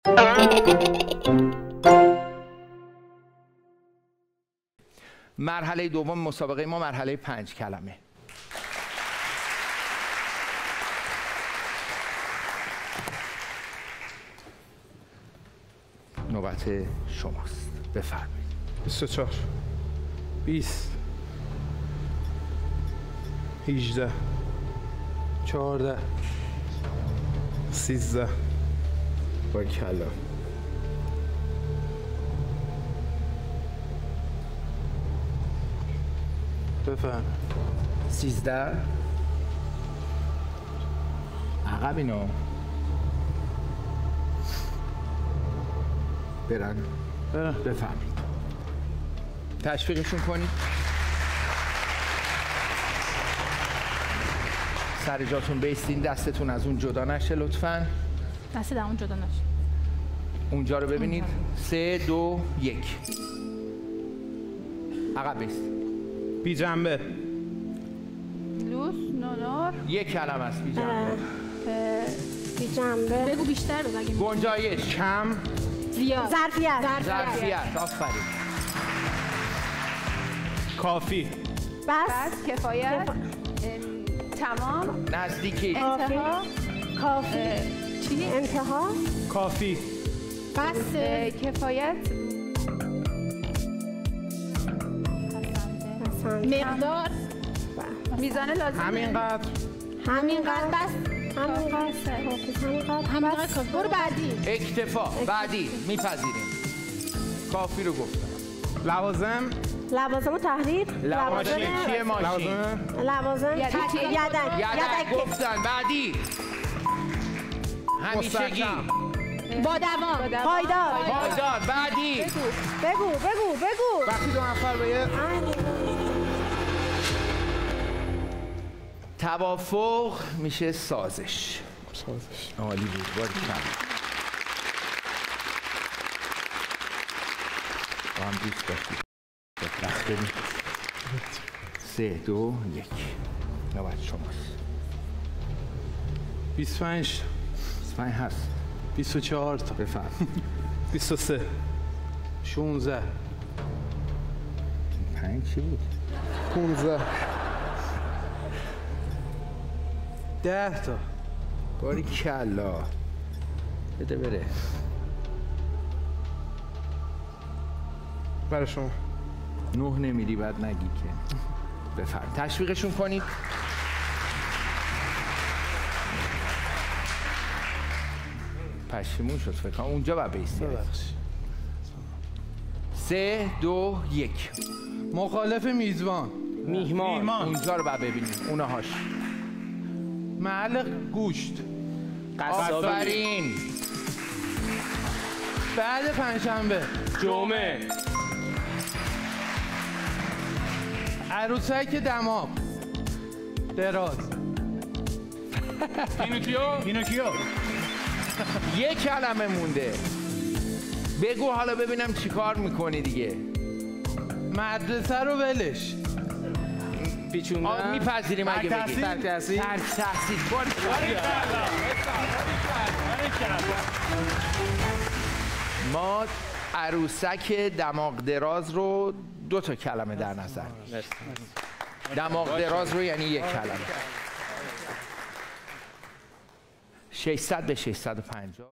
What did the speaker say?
مرحله دوم مسابقه ما مرحله 5 کلمه. نوبت شماست، بفرمایید. 24 20 18 14 13 باریکلا. بفهم 13 عقب اینو برن بفهمید. تشویقشون کنید. سر جاتون بیستین، دستتون از اون جدا نشه لطفاً. دست در اون جدا نشه. اونجا رو ببینید. 3 2 1 عقب بیست. بی جنبه. لوس نونور. یک کلمه است. بی جنبه. بی جنبه. بگو بیشتر رو بگیم. گنجایش. کم. زیاد. ظرفیت. ظرفیت. آفرین. کافی. بس. کفایت. تمام. نزدیکی. انتها. کافی. چی؟ انتها. کافی. بس. کفایت. مقدار. میزان لازم. همینقدر. همینقدر. بس. همینقدر کافی. برو بعدی. اکتفا. بعدی. میپذیریم. کافی رو گفتم. لوازم. لوازم و تحریر. لوازم چیه ماشین؟ لوازم. یدک گفتن. بعدی. همیشگی. با دوام. پایدار. پایدار. بعدی. بگو. وقتی دو نفر به یه توافق میشه سازش. عالی بود. باریکلا. با هم دوست داشتید. دست بدید. 3 2 1 نوبت شماست. 25 25 هست. 24 تا بفرم. 23 16 5 چی بود؟ 15 10 تا. باریکلا. بده بره. برای شما 9 نمیری بعد نگی که. بفرم. تشویقشون کنید. پشیمون شد فکر کنم. اونجا باید بیستی. 3 2 1 مخالف میزبان. میهمان. اونجا رو باید ببینیم. اونهاش. محل گوشت. آفرین. بعد پنجشنبه. جمعه. عروسک دماغ. دراز. پینوکیو. یک کلمه مونده. بگو حالا ببینم چی کار میکنی دیگه. مدرسه رو ولش. پیچوندن. میپذیریم اگه بگی. ترک تحصیل. تحصیل. ما عروسک دماغ دراز رو 2 تا کلمه در نظر میگیریم. دماغ دراز رو یعنی 1 کلمه. 600 به 650.